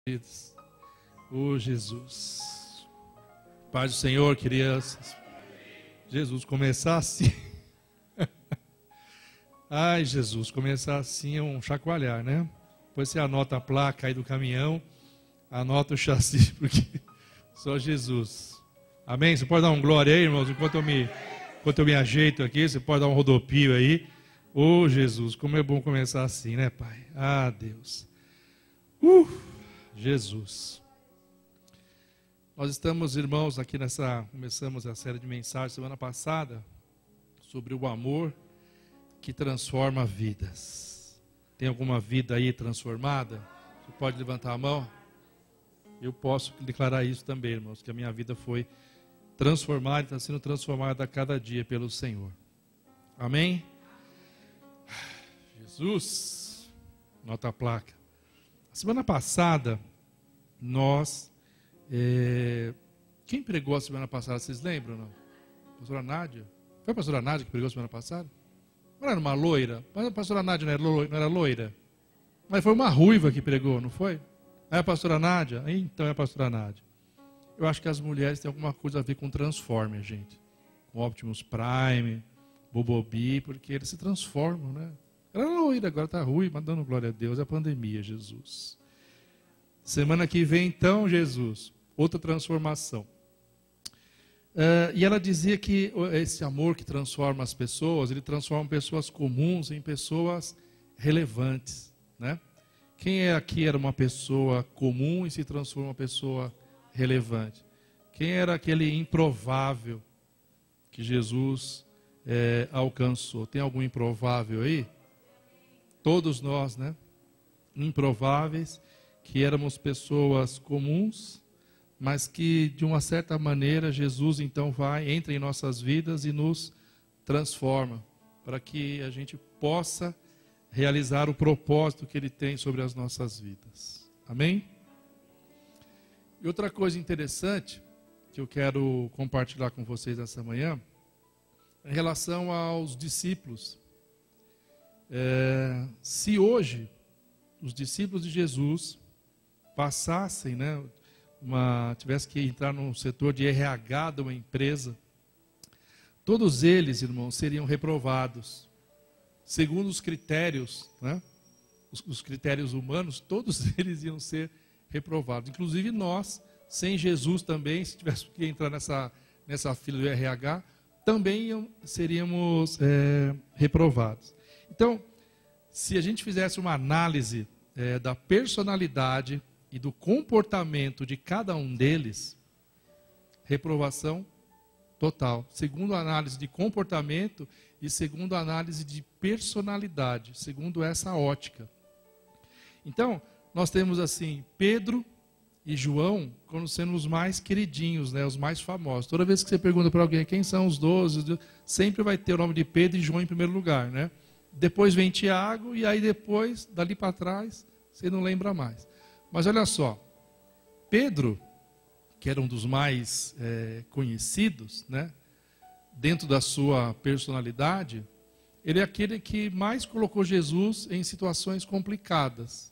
Oh, Jesus. Paz do Senhor, crianças. Jesus, começar assim. Ai, Jesus, começar assim é um chacoalhar, né? Depois você anota a placa aí do caminhão, anota o chassi, porque só Jesus. Amém? Você pode dar um glória aí, irmãos, enquanto eu me ajeito aqui, você pode dar um rodopio aí. Oh, Jesus, como é bom começar assim, né, Pai? Ah, Deus. Jesus. Nós estamos, irmãos, aqui começamos a série de mensagens semana passada sobre o amor que transforma vidas. Tem alguma vida aí transformada? Você pode levantar a mão? Eu posso declarar isso também, irmãos, que a minha vida foi transformada e está sendo transformada a cada dia pelo Senhor. Amém? Jesus, nota a placa. Semana passada, quem pregou a semana passada, vocês lembram, não? Pastora Nádia? Foi a pastora Nádia que pregou a semana passada? Não era uma loira? A pastora Nádia não era loira? Mas foi uma ruiva que pregou, não foi? É a pastora Nádia? Então é a pastora Nádia. Eu acho que as mulheres têm alguma coisa a ver com Transformer, gente. Com Optimus Prime, Bobobi, porque eles se transformam, né? Ela é loira, agora está ruim, mas dando glória a Deus, é a pandemia, Jesus. Semana que vem, então, Jesus, outra transformação. E ela dizia que esse amor que transforma as pessoas, ele transforma pessoas comuns em pessoas relevantes, né? Quem aqui era uma pessoa comum e se transforma em uma pessoa relevante? Quem era aquele improvável que Jesus alcançou? Tem algum improvável aí? Todos nós, né? Improváveis, que éramos pessoas comuns, mas que de uma certa maneira Jesus então entra em nossas vidas e nos transforma, para que a gente possa realizar o propósito que Ele tem sobre as nossas vidas. Amém? E outra coisa interessante que eu quero compartilhar com vocês nessa manhã, em relação aos discípulos. Se hoje os discípulos de Jesus passassem, né, tivesse que entrar no setor de RH de uma empresa, todos eles, irmãos, seriam reprovados. Segundo os critérios, né, os critérios humanos, todos eles iam ser reprovados. Inclusive nós, sem Jesus também, se tivéssemos que entrar nessa fila do RH, também seríamos reprovados. Então, se a gente fizesse uma análise da personalidade e do comportamento de cada um deles, reprovação total. Segundo a análise de comportamento e segundo a análise de personalidade, segundo essa ótica. Então, nós temos assim, Pedro e João como sendo os mais queridinhos, né, os mais famosos. Toda vez que você pergunta para alguém quem são os 12, sempre vai ter o nome de Pedro e João em primeiro lugar, né? Depois vem Tiago e aí depois, dali para trás, você não lembra mais. Mas olha só, Pedro, que era um dos mais conhecidos, né, dentro da sua personalidade, ele é aquele que mais colocou Jesus em situações complicadas.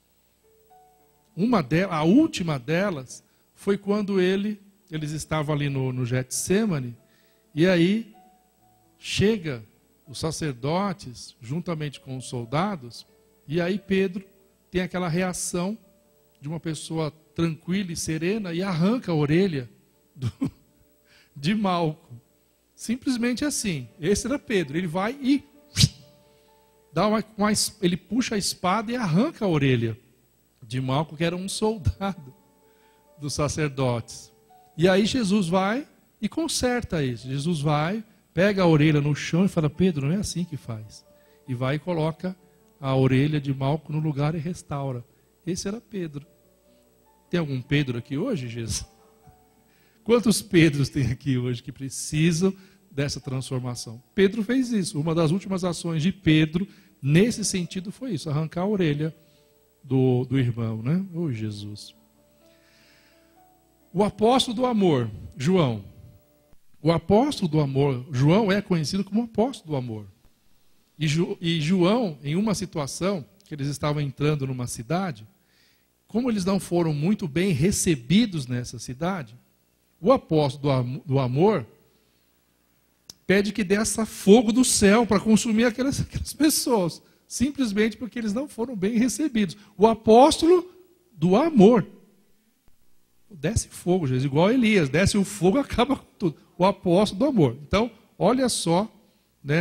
A última delas foi quando eles estavam ali no Getsemane, e aí chega os sacerdotes, juntamente com os soldados, e aí Pedro tem aquela reação de uma pessoa tranquila e serena e arranca a orelha de Malco. Simplesmente assim. Esse era Pedro. Ele vai e ele puxa a espada e arranca a orelha de Malco, que era um soldado dos sacerdotes. E aí Jesus vai e conserta isso. Jesus vai, pega a orelha no chão e fala: Pedro, não é assim que faz. E vai e coloca a orelha de Malco no lugar e restaura. Esse era Pedro. Tem algum Pedro aqui hoje, Jesus? Quantos Pedros tem aqui hoje que precisam dessa transformação? Pedro fez isso. Uma das últimas ações de Pedro, nesse sentido, foi isso: arrancar a orelha do irmão, né? Oh, Jesus. O apóstolo do amor, João. O apóstolo do amor, João, é conhecido como apóstolo do amor. E João, em uma situação, que eles estavam entrando numa cidade, como eles não foram muito bem recebidos nessa cidade, o apóstolo do amor pede que desça fogo do céu para consumir aquelas pessoas, simplesmente porque eles não foram bem recebidos. O apóstolo do amor. Desce fogo, Jesus, igual Elias, desce o fogo, acaba com tudo. O apóstolo do amor. Então, olha só, né,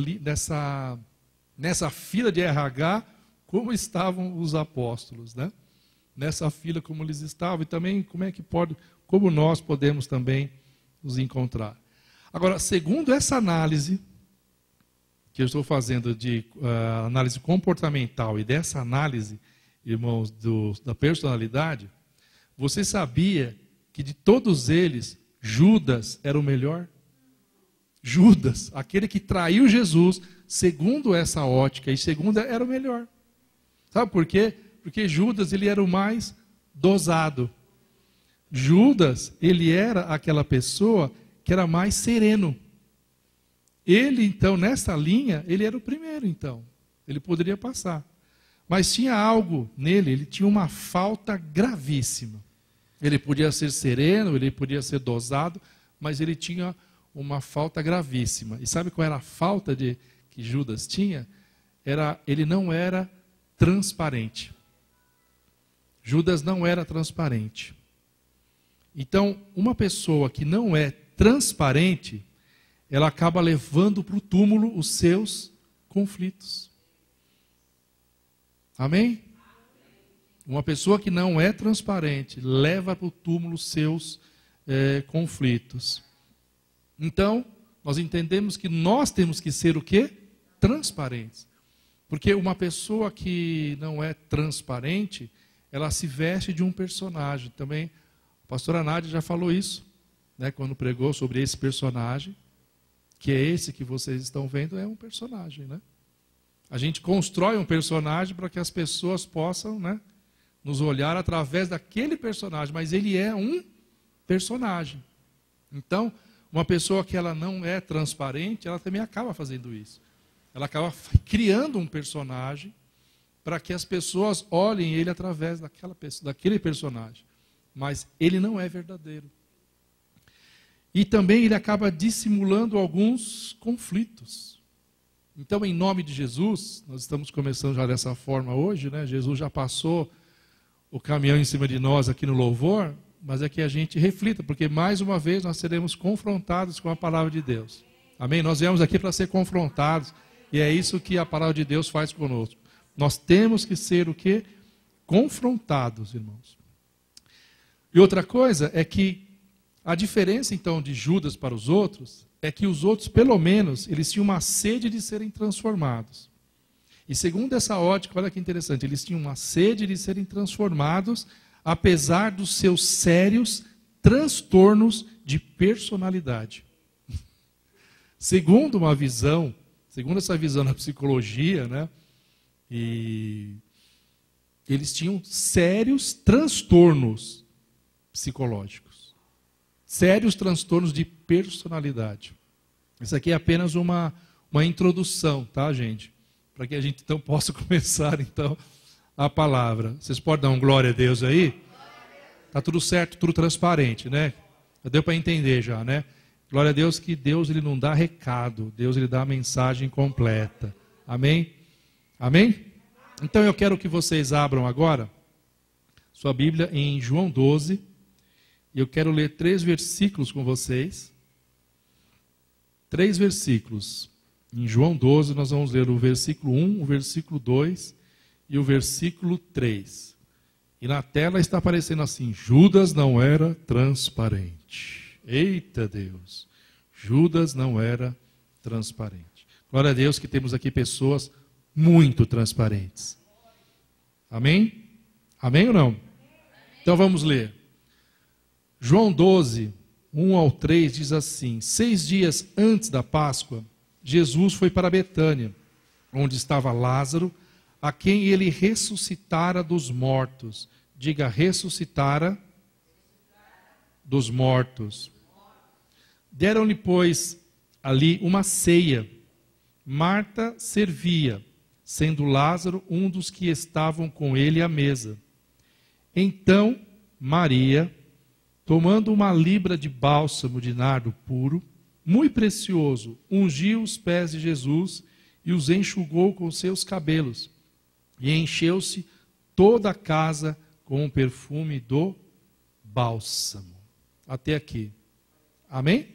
nessa fila de RH, como estavam os apóstolos, né? Nessa fila como eles estavam, e também como nós podemos também nos encontrar. Agora, segundo essa análise que eu estou fazendo de análise comportamental e dessa análise, irmãos, da personalidade, você sabia que de todos eles, Judas era o melhor? Judas, aquele que traiu Jesus, segundo essa ótica e segundo era o melhor. Sabe por quê? Porque Judas, ele era o mais dosado. Judas, ele era aquela pessoa que era mais sereno. Ele, então, nessa linha, ele era o primeiro, então. Ele poderia passar. Mas tinha algo nele, ele tinha uma falta gravíssima. Ele podia ser sereno, ele podia ser dosado, mas ele tinha uma falta gravíssima. E sabe qual era a falta que Judas tinha? Ele não era transparente. Judas não era transparente. Então, uma pessoa que não é transparente, ela acaba levando para o túmulo os seus conflitos. Amém? Uma pessoa que não é transparente, leva para o túmulo os seus conflitos. Então, nós entendemos que nós temos que ser o quê? Transparentes. Porque uma pessoa que não é transparente, ela se veste de um personagem. Também a pastora Nádia já falou isso, né, quando pregou sobre esse personagem, que é esse que vocês estão vendo, é um personagem, né? A gente constrói um personagem para que as pessoas possam, né, nos olhar através daquele personagem, mas ele é um personagem. Então, uma pessoa que ela não é transparente, ela também acaba fazendo isso. Ela acaba criando um personagem para que as pessoas olhem ele através daquele personagem. Mas ele não é verdadeiro. E também ele acaba dissimulando alguns conflitos. Então, em nome de Jesus, nós estamos começando já dessa forma hoje, né? Jesus já passou o caminhão em cima de nós aqui no louvor, mas é que a gente reflita, porque mais uma vez nós seremos confrontados com a palavra de Deus. Amém? Nós viemos aqui para ser confrontados, e é isso que a palavra de Deus faz conosco. Nós temos que ser o quê? Confrontados, irmãos. E outra coisa é que a diferença, então, de Judas para os outros, é que os outros, pelo menos, eles tinham uma sede de serem transformados. E segundo essa ótica, olha que interessante, eles tinham uma sede de serem transformados, apesar dos seus sérios transtornos de personalidade. Segundo essa visão da psicologia, né, e eles tinham sérios transtornos psicológicos, sérios transtornos de personalidade. Isso aqui é apenas uma introdução, tá, gente? Para que a gente então possa começar então a palavra. Vocês podem dar um glória a Deus aí? Tá tudo certo, tudo transparente, né? Deu para entender já, né? Glória a Deus que Deus ele não dá recado, Deus ele dá a mensagem completa. Amém? Amém? Então eu quero que vocês abram agora sua Bíblia em João 12. E eu quero ler 3 versículos com vocês. 3 versículos. Em João 12 nós vamos ler o versículo 1, o versículo 2 e o versículo 3. E na tela está aparecendo assim: Judas não era transparente. Eita Deus! Judas não era transparente. Glória a Deus que temos aqui pessoas muito transparentes. Amém? Amém ou não? Então vamos ler. João 12, 1 ao 3 diz assim: 6 dias antes da Páscoa, Jesus foi para Betânia, onde estava Lázaro, a quem ele ressuscitara dos mortos. Diga, ressuscitara dos mortos. Deram-lhe, pois, ali uma ceia. Marta servia, sendo Lázaro um dos que estavam com ele à mesa. Então Maria, tomando uma libra de bálsamo de nardo puro, muito precioso, ungiu os pés de Jesus e os enxugou com seus cabelos. E encheu-se toda a casa com o perfume do bálsamo. Até aqui. Amém?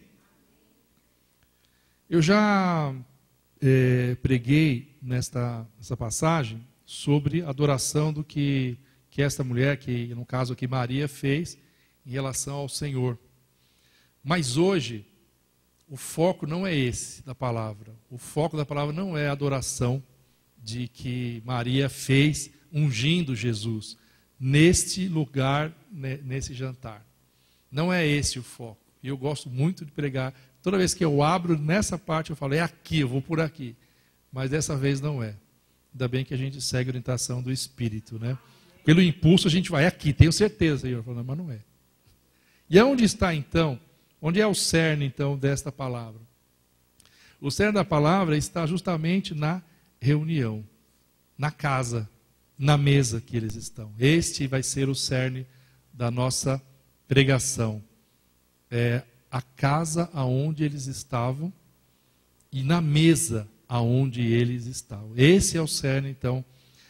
Eu já preguei nessa passagem sobre a adoração do que esta mulher, que no caso aqui Maria, fez em relação ao Senhor. Mas hoje, o foco não é esse da palavra. O foco da palavra não é a adoração de que Maria fez ungindo Jesus neste lugar, nesse jantar. Não é esse o foco. E eu gosto muito de pregar. Toda vez que eu abro nessa parte, eu falo, é aqui, eu vou por aqui. Mas dessa vez não é. Ainda bem que a gente segue a orientação do Espírito, né? Pelo impulso a gente vai aqui, tenho certeza, Senhor. Falo, mas não é. E aonde está então? Onde é o cerne então desta palavra? O cerne da palavra está justamente na reunião, na casa, na mesa que eles estão. Este vai ser o cerne da nossa pregação. É a casa aonde eles estavam e na mesa aonde eles estavam. Esse é o cerne então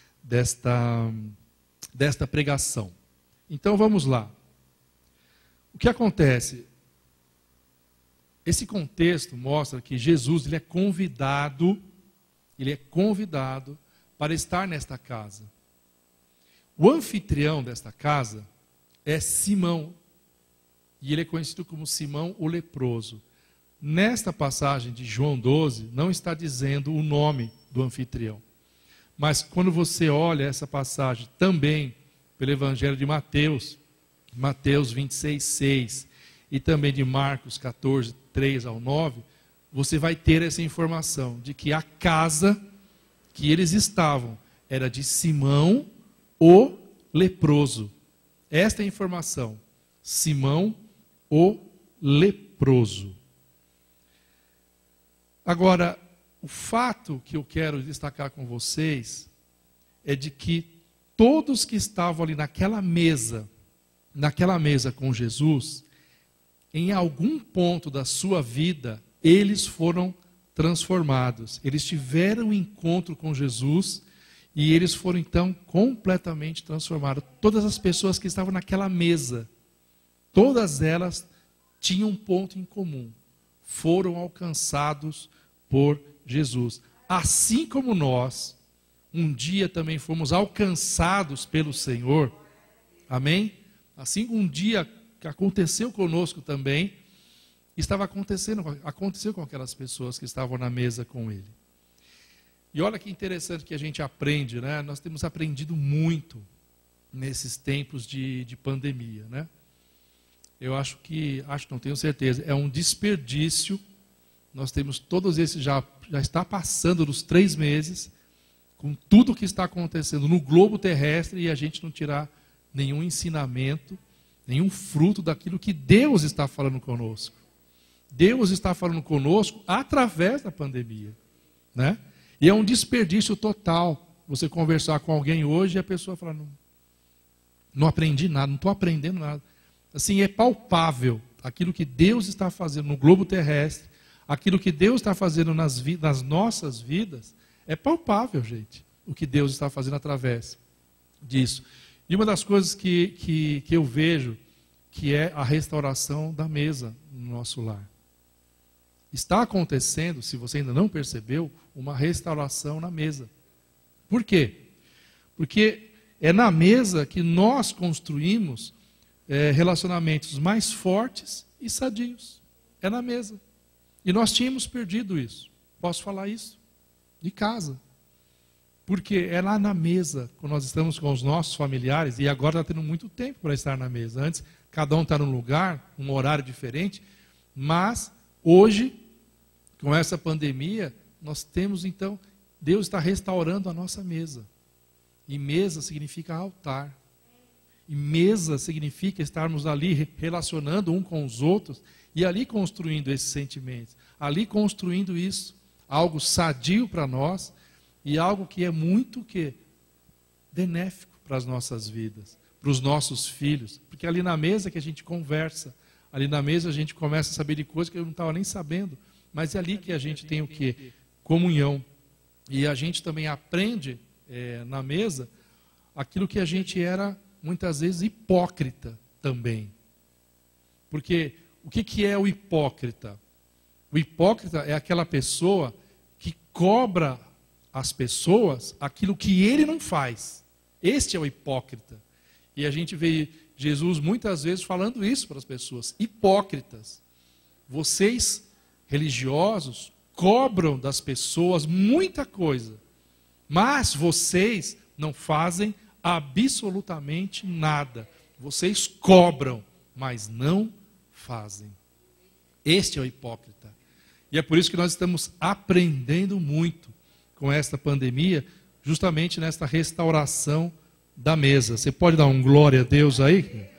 desta pregação. Então vamos lá. O que acontece? Esse contexto mostra que Jesus ele é convidado para estar nesta casa. O anfitrião desta casa é Simão, e ele é conhecido como Simão o leproso. Nesta passagem de João 12, não está dizendo o nome do anfitrião. Mas quando você olha essa passagem também pelo Evangelho de Mateus, Mateus 26, 6, e também de Marcos 14, 3 ao 9, você vai ter essa informação de que a casa que eles estavam era de Simão o leproso. Esta é a informação. Simão o leproso. Agora, o fato que eu quero destacar com vocês é de que todos que estavam ali naquela mesa com Jesus, em algum ponto da sua vida, eles foram transformados. Eles tiveram um encontro com Jesus e eles foram então completamente transformados. Todas as pessoas que estavam naquela mesa, todas elas tinham um ponto em comum. Foram alcançados por Jesus. Assim como nós, um dia também fomos alcançados pelo Senhor. Amém? Assim como um dia que aconteceu conosco também, aconteceu com aquelas pessoas que estavam na mesa com Ele. E olha que interessante que a gente aprende, né? Nós temos aprendido muito nesses tempos de pandemia, né? Eu não tenho certeza, é um desperdício. Nós temos todos esses, já está passando dos 3 meses, com tudo que está acontecendo no globo terrestre, e a gente não tirar nenhum ensinamento, nenhum fruto daquilo que Deus está falando conosco. Deus está falando conosco através da pandemia, né? E é um desperdício total você conversar com alguém hoje e a pessoa falar, não aprendi nada, não estou aprendendo nada. Assim, é palpável aquilo que Deus está fazendo no globo terrestre, aquilo que Deus está fazendo nas nossas vidas, é palpável, gente, o que Deus está fazendo através disso. E uma das coisas que eu vejo, que é a restauração da mesa no nosso lar. Está acontecendo, se você ainda não percebeu, uma restauração na mesa. Por quê? Porque é na mesa que nós construímos relacionamentos mais fortes e sadios. É na mesa. E nós tínhamos perdido isso. Posso falar isso? De casa. Porque é lá na mesa, quando nós estamos com os nossos familiares, e agora está tendo muito tempo para estar na mesa. Antes, cada um está num lugar, um horário diferente, mas hoje, com essa pandemia, nós temos então, Deus está restaurando a nossa mesa. E mesa significa altar. E mesa significa estarmos ali relacionando um com os outros e ali construindo esses sentimentos, ali construindo isso, algo sadio para nós e algo que é muito benéfico para as nossas vidas, para os nossos filhos, porque ali na mesa que a gente conversa, ali na mesa a gente começa a saber de coisas que eu não estava nem sabendo, mas é ali que a gente tem o quê? Comunhão. E a gente também aprende na mesa aquilo que a gente era muitas vezes hipócrita também. Porque o que é o hipócrita? O hipócrita é aquela pessoa que cobra as pessoas aquilo que ele não faz. Este é o hipócrita. E a gente vê Jesus muitas vezes falando isso para as pessoas. Hipócritas. Vocês, religiosos, cobram das pessoas muita coisa, mas vocês não fazem absolutamente nada. Vocês cobram, mas não fazem. Este é o hipócrita. E é por isso que nós estamos aprendendo muito com esta pandemia, justamente nesta restauração da mesa. Você pode dar um glória a Deus aí?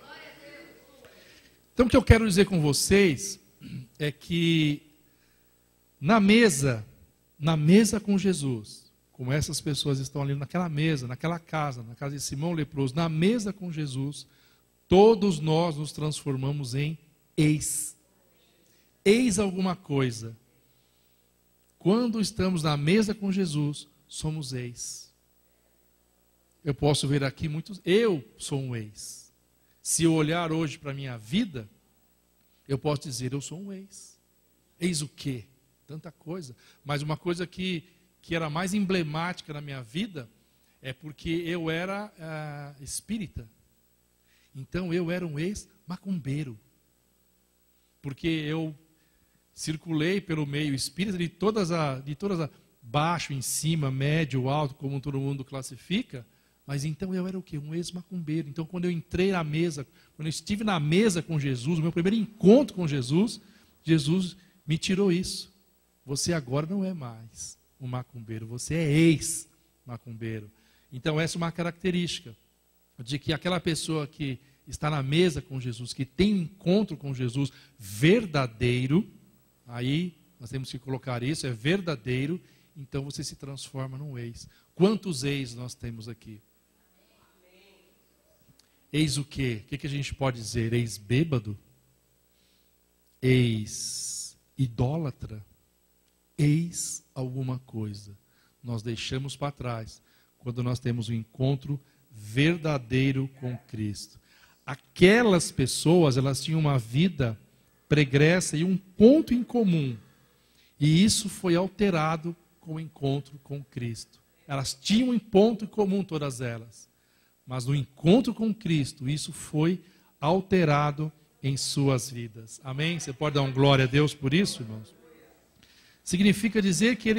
Então o que eu quero dizer com vocês é que na mesa com Jesus, como essas pessoas estão ali naquela mesa, naquela casa, na casa de Simão leproso, na mesa com Jesus, todos nós nos transformamos em eis. Eis alguma coisa. Quando estamos na mesa com Jesus, somos eis. Eu posso ver aqui muitos, eu sou um eis. Se eu olhar hoje para a minha vida, eu posso dizer, eu sou um eis. Eis o quê? Tanta coisa. Mas uma coisa que era mais emblemática na minha vida, é porque eu era espírita. Então eu era um ex-macumbeiro. Porque eu circulei pelo meio espírita de todas as baixo, em cima, médio, alto, como todo mundo classifica. Mas então eu era o quê? Um ex-macumbeiro. Então quando eu entrei na mesa, quando eu estive na mesa com Jesus, o meu primeiro encontro com Jesus, Jesus me tirou isso. Você agora não é mais um macumbeiro, você é ex-macumbeiro. Então essa é uma característica de que aquela pessoa que está na mesa com Jesus, que tem um encontro com Jesus verdadeiro, aí nós temos que colocar isso, é verdadeiro, então você se transforma num ex. Quantos ex nós temos aqui? Ex o quê? O que a gente pode dizer? Ex-bêbado? Ex-idólatra? Eis alguma coisa. Nós deixamos para trás quando nós temos um encontro verdadeiro com Cristo. Aquelas pessoas, elas tinham uma vida pregressa e um ponto em comum. E isso foi alterado com o encontro com Cristo. Elas tinham um ponto em comum, todas elas. Mas no encontro com Cristo, isso foi alterado em suas vidas. Amém? Você pode dar um glória a Deus por isso, irmãos? Significa dizer que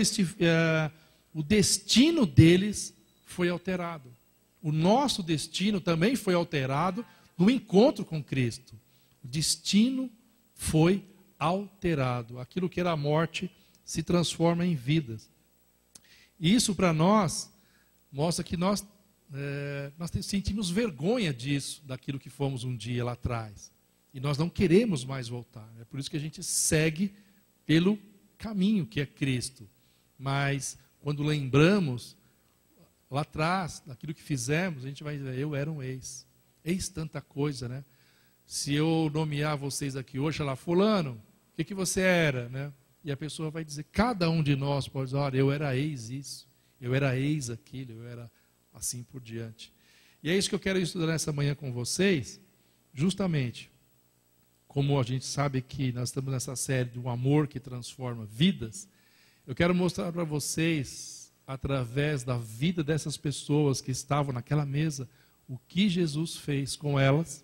o destino deles foi alterado. O nosso destino também foi alterado no encontro com Cristo. O destino foi alterado. Aquilo que era morte se transforma em vidas. E isso para nós mostra que nós sentimos vergonha disso, daquilo que fomos um dia lá atrás. E nós não queremos mais voltar. É por isso que a gente segue pelo caminho que é Cristo. Mas quando lembramos lá atrás daquilo que fizemos, a gente vai dizer, eu era um ex. Ex tanta coisa, né? Se eu nomear vocês aqui hoje, falar, fulano, o que você era, né? E a pessoa vai dizer, cada um de nós pode dizer, olha, eu era ex isso, eu era ex aquilo, eu era assim por diante. E é isso que eu quero estudar nessa manhã com vocês, justamente, como a gente sabe que nós estamos nessa série de um amor que transforma vidas, eu quero mostrar para vocês, através da vida dessas pessoas que estavam naquela mesa, o que Jesus fez com elas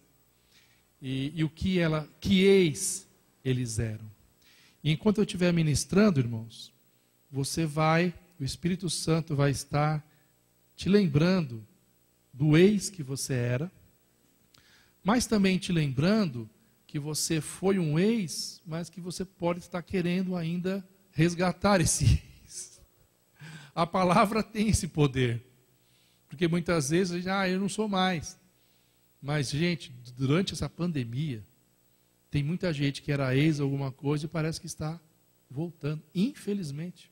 e o que eis eles eram. E enquanto eu estiver ministrando, irmãos, o Espírito Santo vai estar te lembrando do ex que você era, mas também te lembrando que você foi um ex, mas que você pode estar querendo ainda resgatar esse ex. A palavra tem esse poder. Porque muitas vezes a gente, eu não sou mais. Mas, gente, durante essa pandemia, tem muita gente que era ex alguma coisa e parece que está voltando. Infelizmente.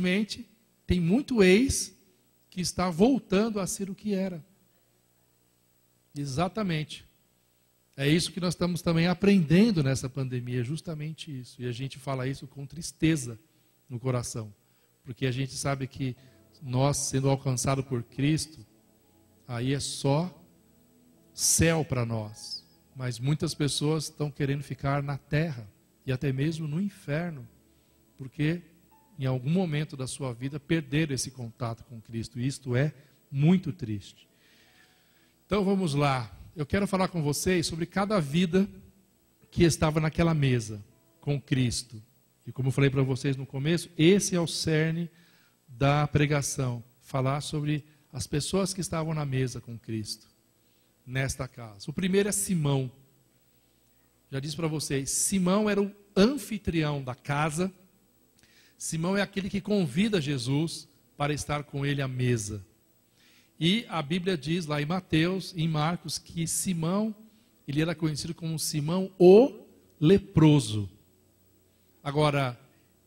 Infelizmente, tem muito ex que está voltando a ser o que era. Exatamente. É isso que nós estamos também aprendendo nessa pandemia, justamente isso. E a gente fala isso com tristeza no coração, porque a gente sabe que nós, sendo alcançados por Cristo, aí é só céu para nós. Mas muitas pessoas estão querendo ficar na terra e até mesmo no inferno, porque em algum momento da sua vida perderam esse contato com Cristo. E isto é muito triste. Então vamos lá. Eu quero falar com vocês sobre cada vida que estava naquela mesa com Cristo. E como eu falei para vocês no começo, esse é o cerne da pregação. Falar sobre as pessoas que estavam na mesa com Cristo, nesta casa. O primeiro é Simão. Já disse para vocês, Simão era o anfitrião da casa. Simão é aquele que convida Jesus para estar com ele à mesa. E a Bíblia diz lá em Mateus, em Marcos, que Simão, ele era conhecido como Simão o leproso. Agora,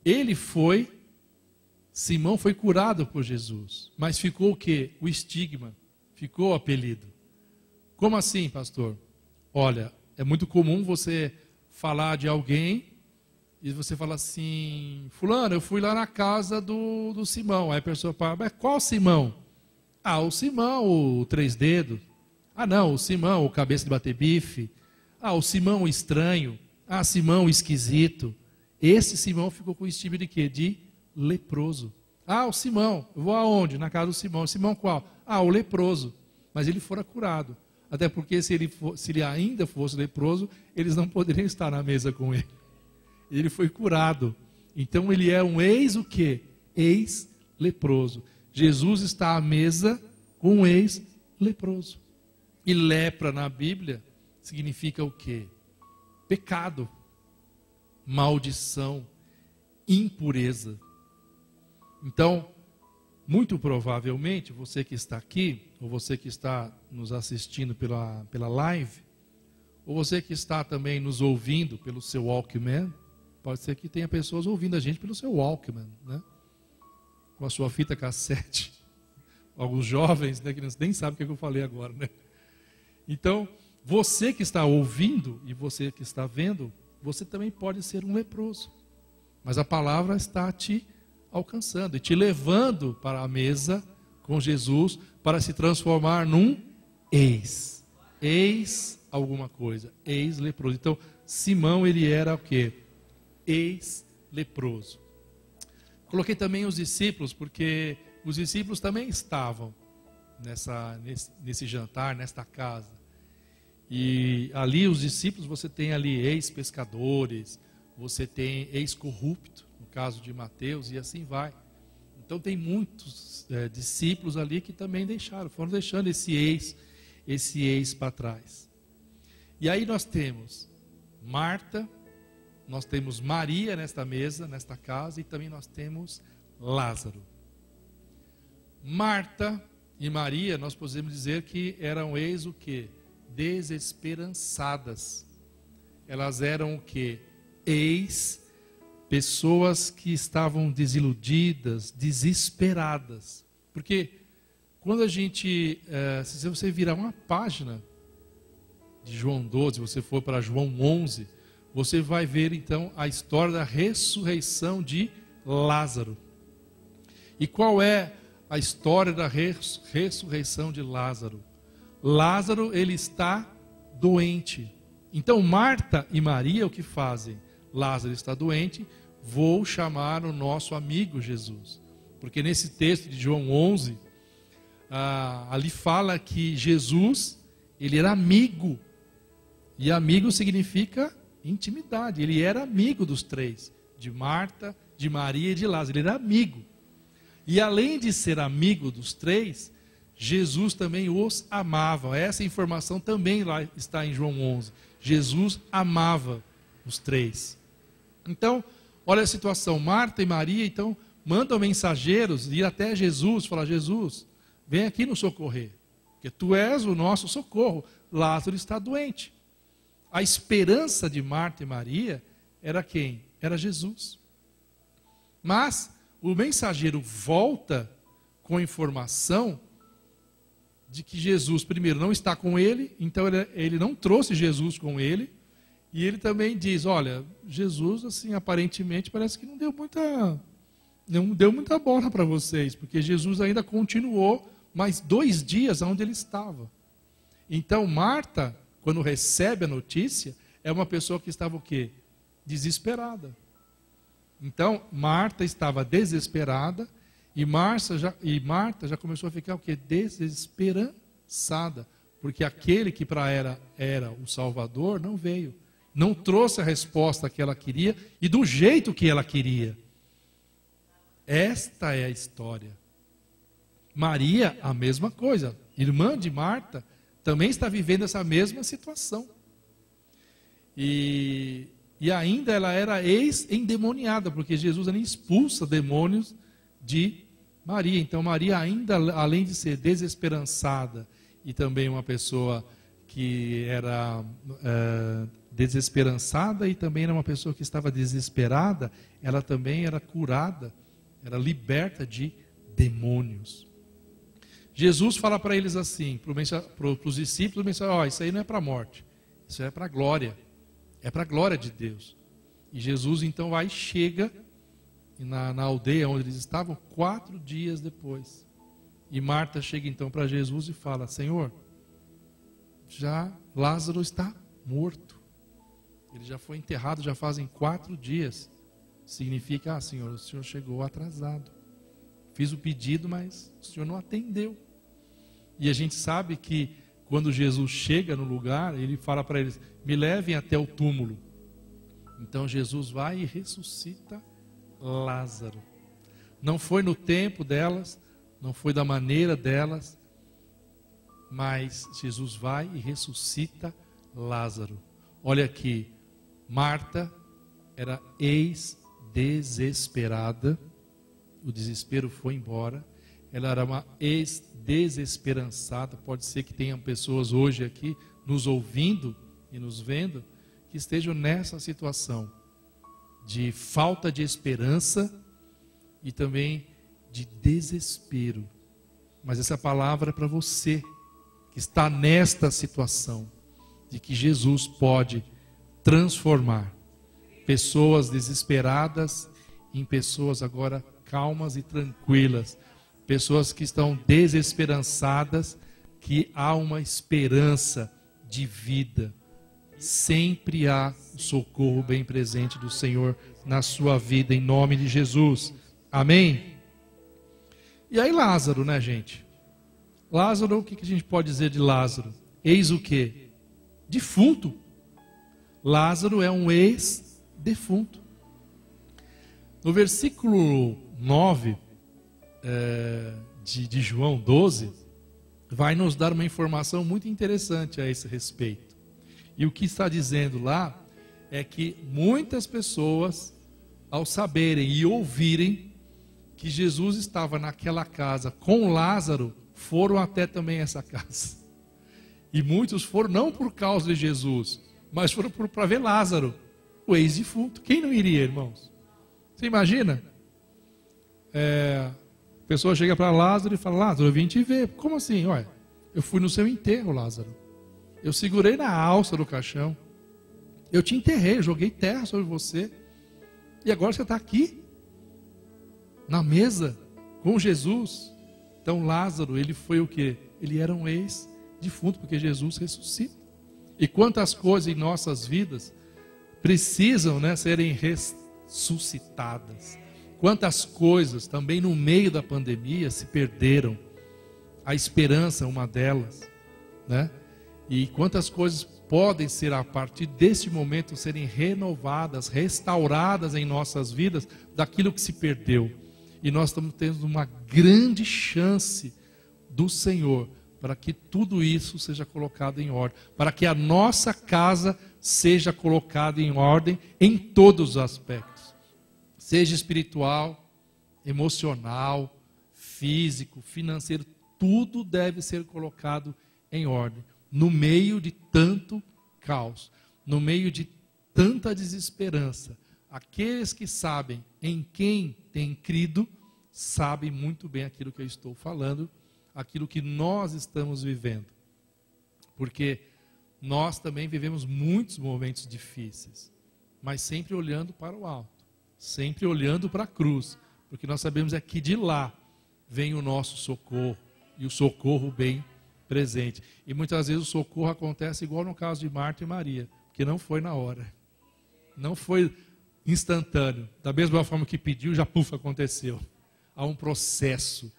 Simão foi curado por Jesus, mas ficou o quê? O estigma, ficou o apelido. Como assim, pastor? Olha, é muito comum você falar de alguém e você fala assim, fulano, eu fui lá na casa do Simão. Aí a pessoa fala, mas qual Simão? Ah, o Simão, o três dedos. Ah, não, o Simão, o cabeça de bater bife. Ah, o Simão o estranho. Ah, Simão o esquisito. Esse Simão ficou com o estigma de quê? De leproso. Ah, o Simão, eu vou aonde? Na casa do Simão. Simão qual? Ah, o leproso. Mas ele fora curado. Até porque se ele ainda fosse leproso, eles não poderiam estar na mesa com ele. Ele foi curado. Então ele é um o quê? Ex-leproso. Jesus está à mesa com um ex-leproso. E lepra na Bíblia significa o quê? Pecado, maldição, impureza. Então, muito provavelmente, você que está aqui, ou você que está nos assistindo pela live, ou você que está também nos ouvindo pelo seu Walkman, pode ser que tenha pessoas ouvindo a gente pelo seu Walkman, né? Com a sua fita cassete. Alguns jovens, né, que nem sabem o que eu falei agora, né? Então, você que está ouvindo e você que está vendo, você também pode ser um leproso. Mas a palavra está te alcançando e te levando para a mesa com Jesus para se transformar num ex alguma coisa, ex-leproso. Então, Simão, ele era o quê? Ex-leproso. Coloquei também os discípulos, porque os discípulos também estavam nesse jantar, nesta casa. E ali os discípulos, você tem ali ex-pescadores, você tem ex-corrupto, no caso de Mateus, e assim vai. Então tem muitos discípulos ali que também foram deixando esse ex para trás. E aí nós temos Marta, nós temos Maria nesta mesa, nesta casa, e também nós temos Lázaro. Marta e Maria, nós podemos dizer que eram o quê? Desesperançadas. Elas eram o quê? Pessoas que estavam desiludidas, desesperadas. Porque quando a gente, se você virar uma página de João 12, se você for para João 11, você vai ver então a história da ressurreição de Lázaro. E qual é a história da ressurreição de Lázaro? Lázaro, ele está doente. Então Marta e Maria o que fazem? Lázaro está doente, vou chamar o nosso amigo Jesus. Porque nesse texto de João 11, ali fala que Jesus, ele era amigo. E amigo significa intimidade. Ele era amigo dos três, de Marta, de Maria e de Lázaro. Ele era amigo. E além de ser amigo dos três, Jesus também os amava. Essa informação também lá está em João 11. Jesus amava os três. Então, olha a situação. Marta e Maria, então, mandam mensageiros ir até Jesus, falar, Jesus, vem aqui nos socorrer, porque tu és o nosso socorro. Lázaro está doente. A esperança de Marta e Maria era quem? Era Jesus. Mas o mensageiro volta com informação de que Jesus, primeiro, não está com ele, então ele não trouxe Jesus com ele, e ele também diz, olha, Jesus, assim, aparentemente, parece que não deu muita bola para vocês, porque Jesus ainda continuou mais 2 dias onde ele estava. Então, Marta, quando recebe a notícia, é uma pessoa que estava o quê? Desesperada. Então, Marta estava desesperada, e Marta já começou a ficar o quê? Desesperançada, porque aquele que para ela era o Salvador não veio, não trouxe a resposta que ela queria e do jeito que ela queria. Esta é a história. Maria, a mesma coisa, irmã de Marta, também está vivendo essa mesma situação. E ainda ela era ex-endemoniada, porque Jesus ali expulsa demônios de Maria. Então Maria ainda, além de ser desesperançada e também uma pessoa que era desesperançada e também era uma pessoa que estava desesperada, ela também era curada, era liberta de demônios. Jesus fala para eles assim, para os discípulos, isso aí não é para a morte, isso é para a glória. É para a glória de Deus. E Jesus então vai e chega na aldeia onde eles estavam 4 dias depois. E Marta chega então para Jesus e fala, Senhor, já Lázaro está morto. Ele já foi enterrado, já fazem 4 dias. Significa, Senhor, o Senhor chegou atrasado. Fiz o pedido, mas o Senhor não atendeu. E a gente sabe que quando Jesus chega no lugar, ele fala para eles, me levem até o túmulo. Então Jesus vai e ressuscita Lázaro. Não foi no tempo delas, não foi da maneira delas, mas Jesus vai e ressuscita Lázaro. Olha aqui, Marta era ex-desesperada, o desespero foi embora, ela era uma ex-desesperançada. Pode ser que tenham pessoas hoje aqui nos ouvindo e nos vendo que estejam nessa situação de falta de esperança e também de desespero. Mas essa palavra é para você que está nesta situação, de que Jesus pode transformar pessoas desesperadas em pessoas agora calmas e tranquilas, pessoas que estão desesperançadas, que há uma esperança de vida. Sempre há o socorro bem presente do Senhor na sua vida, em nome de Jesus. Amém? E aí Lázaro, né, gente? Lázaro, o que a gente pode dizer de Lázaro? Eis o quê? Defunto. Lázaro é um ex-defunto. No versículo 9 de João 12, vai nos dar uma informação muito interessante a esse respeito. E o que está dizendo lá é que muitas pessoas, ao saberem e ouvirem que Jesus estava naquela casa com Lázaro, foram até também essa casa. E muitos foram não por causa de Jesus, mas foram para ver Lázaro, o ex-defunto. Quem não iria, irmãos? Você imagina? A pessoa chega para Lázaro e fala, Lázaro, eu vim te ver. Como assim? Olha, eu fui no seu enterro, Lázaro. Eu segurei na alça do caixão. Eu te enterrei, joguei terra sobre você. E agora você está aqui, na mesa, com Jesus. Então Lázaro, ele foi o quê? Ele era um ex-defunto, porque Jesus ressuscita. E quantas coisas em nossas vidas precisam, né, serem ressuscitadas. Quantas coisas também no meio da pandemia se perderam. A esperança é uma delas, né? E quantas coisas podem ser, a partir deste momento, serem renovadas, restauradas em nossas vidas, daquilo que se perdeu. E nós estamos tendo uma grande chance do Senhor, para que tudo isso seja colocado em ordem, para que a nossa casa seja colocada em ordem em todos os aspectos, seja espiritual, emocional, físico, financeiro, tudo deve ser colocado em ordem. No meio de tanto caos, no meio de tanta desesperança, aqueles que sabem em quem têm crido, sabem muito bem aquilo que eu estou falando aquilo que nós estamos vivendo. Porque nós também vivemos muitos momentos difíceis, mas sempre olhando para o alto, sempre olhando para a cruz, porque nós sabemos é que de lá vem o nosso socorro, e o socorro bem presente. E muitas vezes o socorro acontece igual no caso de Marta e Maria, porque não foi na hora, não foi instantâneo, da mesma forma que pediu, já aconteceu. Há um processo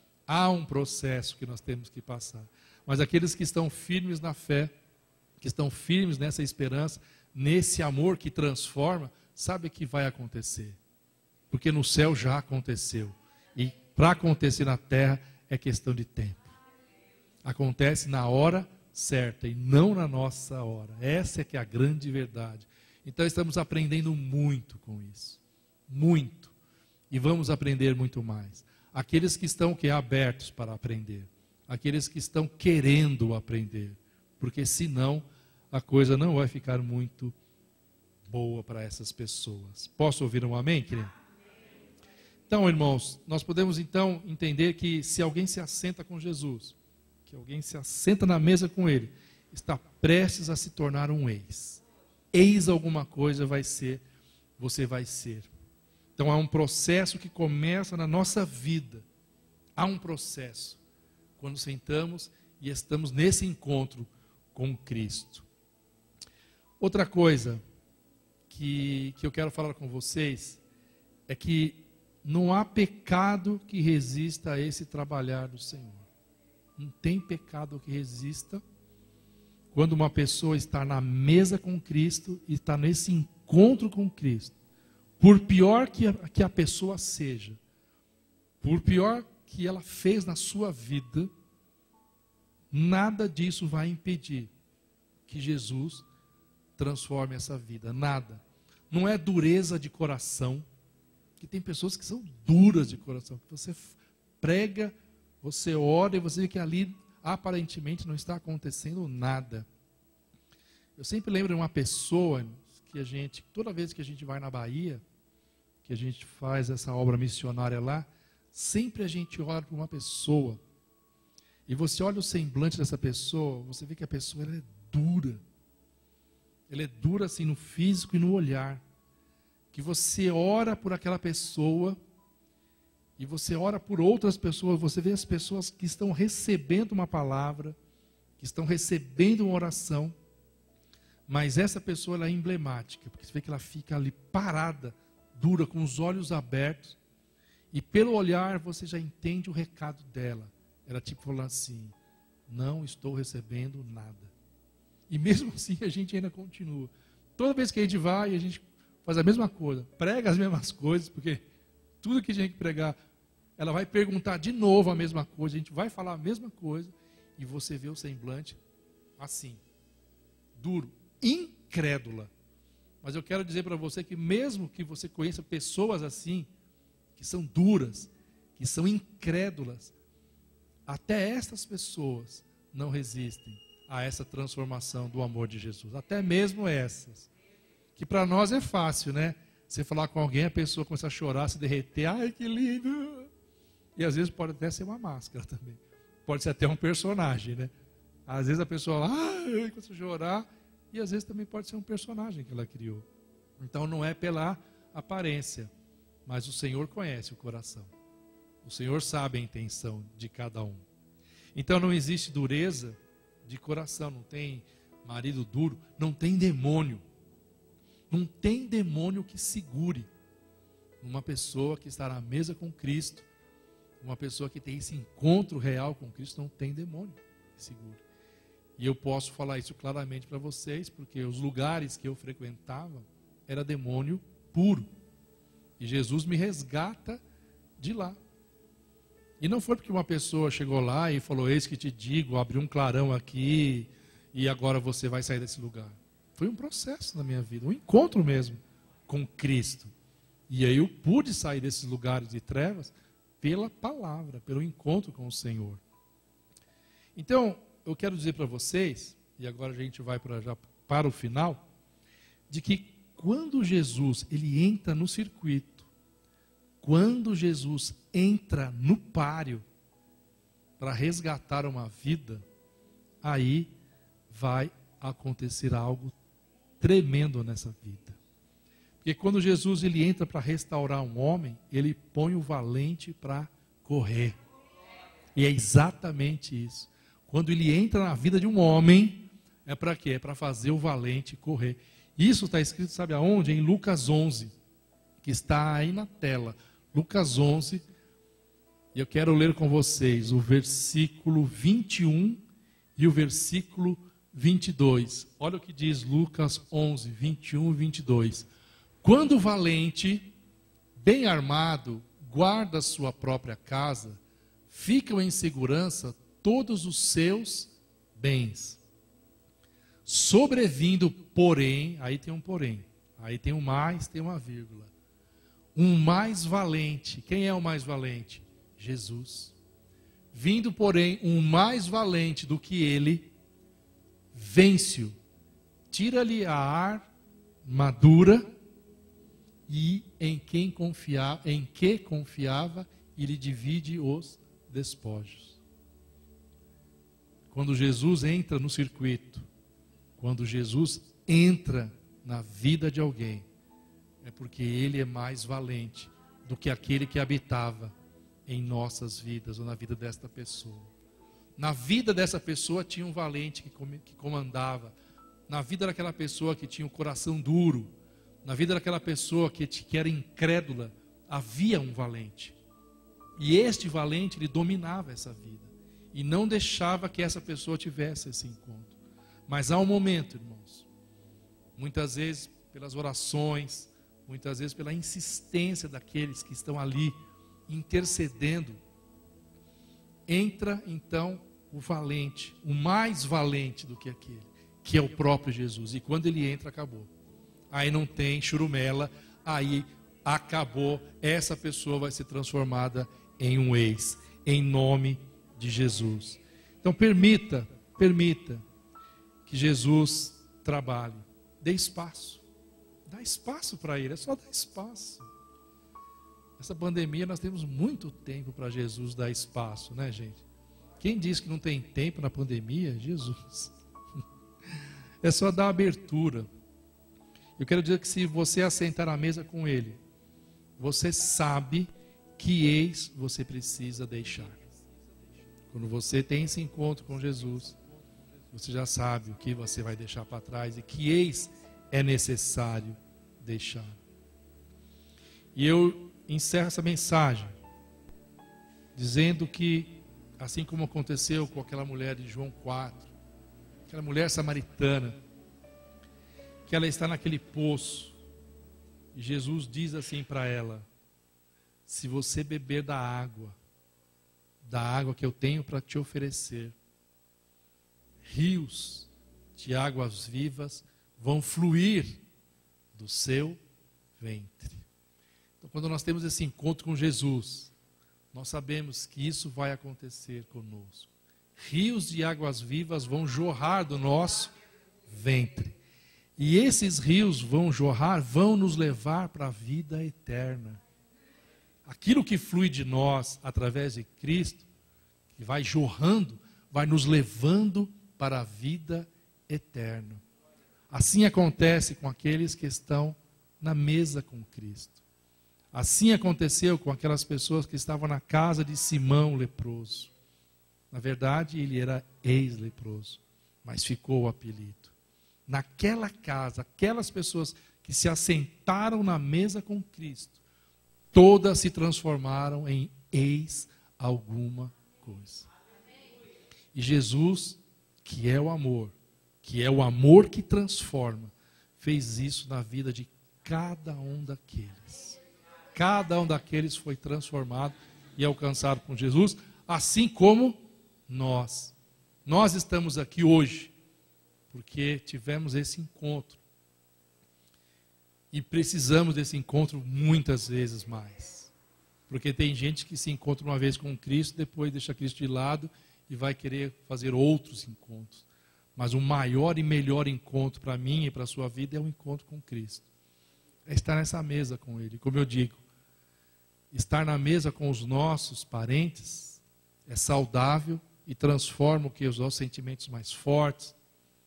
que nós temos que passar. Mas aqueles que estão firmes na fé, que estão firmes nessa esperança, nesse amor que transforma, sabe que vai acontecer. Porque no céu já aconteceu. E para acontecer na terra é questão de tempo. Acontece na hora certa e não na nossa hora. Essa é que é a grande verdade. Então estamos aprendendo muito com isso. Muito. E vamos aprender muito mais. Aqueles que estão abertos para aprender. Aqueles que estão querendo aprender. Porque senão a coisa não vai ficar muito boa para essas pessoas. Posso ouvir um amém, querido? Então, irmãos, nós podemos então entender que se alguém se assenta com Jesus, que alguém se assenta na mesa com Ele, está prestes a se tornar um ex. Eis alguma coisa vai ser, você vai ser. Então há um processo que começa na nossa vida. Há um processo. Quando sentamos e estamos nesse encontro com Cristo. Outra coisa que eu quero falar com vocês é que não há pecado que resista a esse trabalhar do Senhor. Não tem pecado que resista quando uma pessoa está na mesa com Cristo e está nesse encontro com Cristo. Por pior que a pessoa seja, por pior que ela fez na sua vida, nada disso vai impedir que Jesus transforme essa vida. Nada. Não é dureza de coração, que tem pessoas que são duras de coração, que você prega, você ora e você vê que ali aparentemente não está acontecendo nada. Eu sempre lembro de uma pessoa que toda vez que a gente vai na Bahia, que a gente faz essa obra missionária lá, sempre a gente ora para uma pessoa. E você olha o semblante dessa pessoa, você vê que a pessoa ela é dura. Ela é dura assim no físico e no olhar. Que você ora por aquela pessoa e você ora por outras pessoas, você vê as pessoas que estão recebendo uma palavra, que estão recebendo uma oração, mas essa pessoa ela é emblemática, porque você vê que ela fica ali parada, dura, com os olhos abertos, e pelo olhar você já entende o recado dela. Ela tipo falando assim, não estou recebendo nada. E mesmo assim a gente ainda continua. Toda vez que a gente vai, a gente faz a mesma coisa, prega as mesmas coisas, porque tudo que a gente pregar, ela vai perguntar de novo a mesma coisa, a gente vai falar a mesma coisa, e você vê o semblante assim, duro, incrédula. Mas eu quero dizer para você que mesmo que você conheça pessoas assim, que são duras, que são incrédulas, até essas pessoas não resistem a essa transformação do amor de Jesus. Até mesmo essas. Que para nós é fácil, né? Você falar com alguém, a pessoa começa a chorar, se derreter. Ai, que lindo! E às vezes pode até ser uma máscara também. Pode ser até um personagem, né? Às vezes a pessoa começa a chorar. E às vezes também pode ser um personagem que ela criou. Então não é pela aparência. Mas o Senhor conhece o coração. O Senhor sabe a intenção de cada um. Então não existe dureza de coração. Não tem marido duro. Não tem demônio. Não tem demônio que segure uma pessoa que está na mesa com Cristo, uma pessoa que tem esse encontro real com Cristo, não tem demônio que segure. E eu posso falar isso claramente para vocês, porque os lugares que eu frequentava era demônio puro. E Jesus me resgata de lá. E não foi porque uma pessoa chegou lá e falou, eis que te digo, abriu um clarão aqui e agora você vai sair desse lugar. Foi um processo na minha vida, um encontro mesmo com Cristo. E aí eu pude sair desses lugares de trevas pela palavra, pelo encontro com o Senhor. Então, eu quero dizer para vocês, e agora a gente vai já para o final, de que quando Jesus ele entra no circuito, quando Jesus entra no páreo, para resgatar uma vida, aí vai acontecer algo tremendo nessa vida. Porque quando Jesus ele entra para restaurar um homem, ele põe o valente para correr. E é exatamente isso. Quando ele entra na vida de um homem, é para quê? É para fazer o valente correr. Isso está escrito, sabe aonde? Em Lucas 11, que está aí na tela. Lucas 11, e eu quero ler com vocês o versículo 21 e o versículo 22. Olha o que diz Lucas 11, 21 e 22. Quando o valente, bem armado, guarda sua própria casa, ficam em segurança todos os seus bens. Sobrevindo, porém, aí tem um porém, aí tem um mais, tem uma vírgula. Um mais valente, quem é o mais valente? Jesus. Vindo, porém, um mais valente do que ele, vence-o, tira-lhe a armadura e em que confiava e lhe divide os despojos. Quando Jesus entra no circuito, quando Jesus entra na vida de alguém, é porque ele é mais valente do que aquele que habitava em nossas vidas ou na vida desta pessoa. Na vida dessa pessoa tinha um valente que comandava. Na vida daquela pessoa que tinha o coração duro, na vida daquela pessoa que era incrédula, havia um valente. E este valente, ele dominava essa vida. E não deixava que essa pessoa tivesse esse encontro. Mas há um momento, irmãos, muitas vezes pelas orações, muitas vezes pela insistência daqueles que estão ali intercedendo, entra então o valente, o mais valente do que aquele, que é o próprio Jesus. E quando ele entra, acabou. Aí não tem churumela, aí acabou. Essa pessoa vai ser transformada em um ex, em nome de Jesus. Então permita que Jesus trabalhe. Dê espaço. Dá espaço para ele, é só dar espaço. Essa pandemia nós temos muito tempo para Jesus dar espaço, né, gente? Quem diz que não tem tempo na pandemia? Jesus. É só dar abertura. Eu quero dizer que se você assentar à mesa com ele, você sabe que ex você precisa deixar. Quando você tem esse encontro com Jesus, você já sabe o que você vai deixar para trás e que ex é necessário deixar. E eu encerro essa mensagem dizendo que, assim como aconteceu com aquela mulher de João 4, aquela mulher samaritana, que ela está naquele poço, e Jesus diz assim para ela: se você beber da água que eu tenho para te oferecer, rios de águas vivas vão fluir do seu ventre. Então, quando nós temos esse encontro com Jesus, nós sabemos que isso vai acontecer conosco. Rios de águas vivas vão jorrar do nosso ventre. E esses rios vão jorrar, vão nos levar para a vida eterna. Aquilo que flui de nós através de Cristo, que vai jorrando, vai nos levando para a vida eterna. Assim acontece com aqueles que estão na mesa com Cristo. Assim aconteceu com aquelas pessoas que estavam na casa de Simão leproso. Na verdade, ele era ex-leproso, mas ficou o apelido. Naquela casa, aquelas pessoas que se assentaram na mesa com Cristo, todas se transformaram em ex alguma coisa. E Jesus, que é o amor que transforma, fez isso na vida de cada um daqueles. Cada um daqueles foi transformado e alcançado com Jesus, assim como nós. Nós estamos aqui hoje porque tivemos esse encontro. E precisamos desse encontro muitas vezes mais. Porque tem gente que se encontra uma vez com Cristo, depois deixa Cristo de lado e vai querer fazer outros encontros. Mas o maior e melhor encontro para mim e para a sua vida é o encontro com Cristo. É estar nessa mesa com Ele. Como eu digo, estar na mesa com os nossos parentes é saudável e transforma o que? Os nossos sentimentos mais fortes,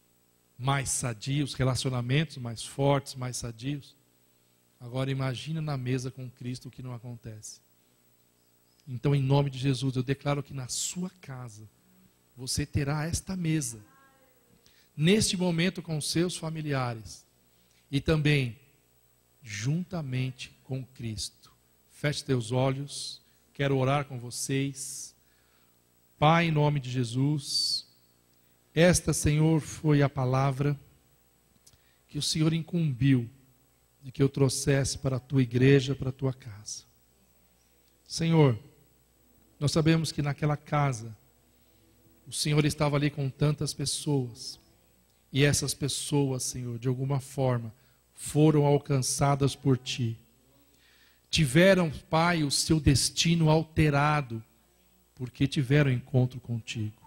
mais sadios, relacionamentos mais fortes, mais sadios. Agora imagina na mesa com Cristo o que não acontece. Então, em nome de Jesus, eu declaro que na sua casa você terá esta mesa, neste momento com seus familiares e também juntamente com Cristo. Feche teus olhos, quero orar com vocês. Pai, em nome de Jesus, esta, Senhor, foi a palavra que o Senhor incumbiu de que eu trouxesse para a tua igreja, para a tua casa. Senhor, nós sabemos que naquela casa o Senhor estava ali com tantas pessoas, e essas pessoas, Senhor, de alguma forma, foram alcançadas por Ti. Tiveram, Pai, o seu destino alterado, porque tiveram encontro contigo.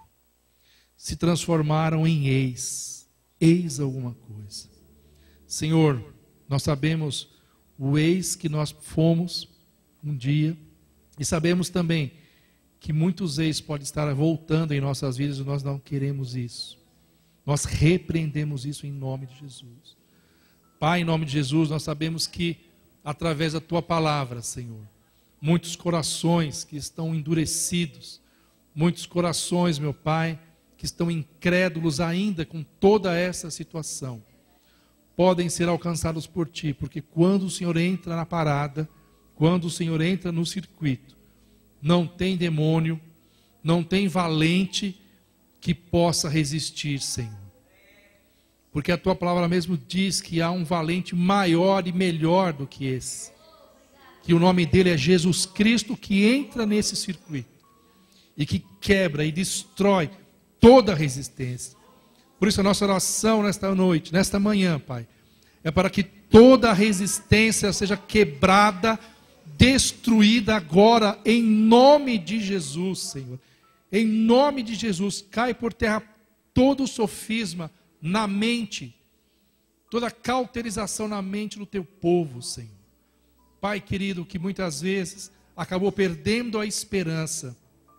Se transformaram em ex alguma coisa. Senhor, nós sabemos o ex que nós fomos um dia, e sabemos também que muitos ex podem estar voltando em nossas vidas e nós não queremos isso. Nós repreendemos isso em nome de Jesus. Pai, em nome de Jesus, nós sabemos que através da Tua palavra, Senhor, muitos corações que estão endurecidos, muitos corações, meu Pai, que estão incrédulos ainda com toda essa situação, podem ser alcançados por Ti, porque quando o Senhor entra na parada, quando o Senhor entra no circuito, não tem demônio, não tem valente que possa resistir, Senhor. Porque a Tua palavra mesmo diz que há um valente maior e melhor do que esse. Que o nome dele é Jesus Cristo, que entra nesse circuito e que quebra e destrói toda a resistência. Por isso a nossa oração nesta noite, nesta manhã, Pai, é para que toda a resistência seja quebrada, destruída agora, em nome de Jesus, Senhor. Em nome de Jesus, cai por terra todo o sofisma na mente, toda cauterização na mente do Teu povo, Senhor. Pai querido, que muitas vezes acabou perdendo a esperança,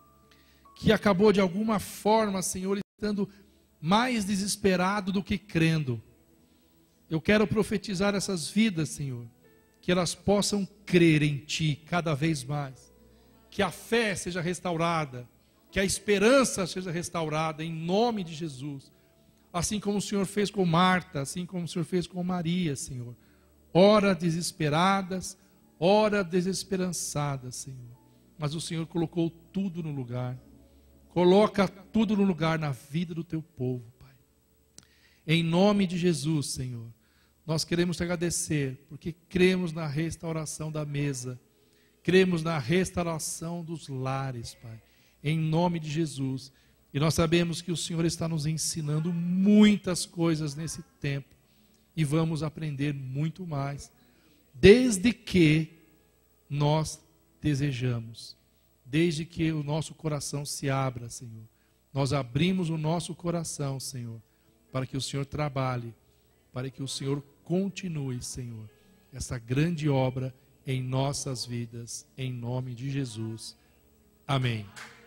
que acabou de alguma forma, Senhor, estando mais desesperado do que crendo. Eu quero profetizar essas vidas, Senhor, que elas possam crer em Ti cada vez mais, que a fé seja restaurada, que a esperança seja restaurada em nome de Jesus, assim como o Senhor fez com Marta, assim como o Senhor fez com Maria, Senhor. Ora desesperadas, ora desesperançadas, Senhor, mas o Senhor colocou tudo no lugar. Coloca tudo no lugar na vida do Teu povo, Pai. Em nome de Jesus, Senhor, nós queremos Te agradecer, porque cremos na restauração da mesa, cremos na restauração dos lares, Pai, em nome de Jesus. E nós sabemos que o Senhor está nos ensinando muitas coisas nesse tempo, e vamos aprender muito mais, desde que nós desejamos, desde que o nosso coração se abra, Senhor. Nós abrimos o nosso coração, Senhor, para que o Senhor trabalhe, para que o Senhor continue, Senhor, essa grande obra em nossas vidas, em nome de Jesus. Amém.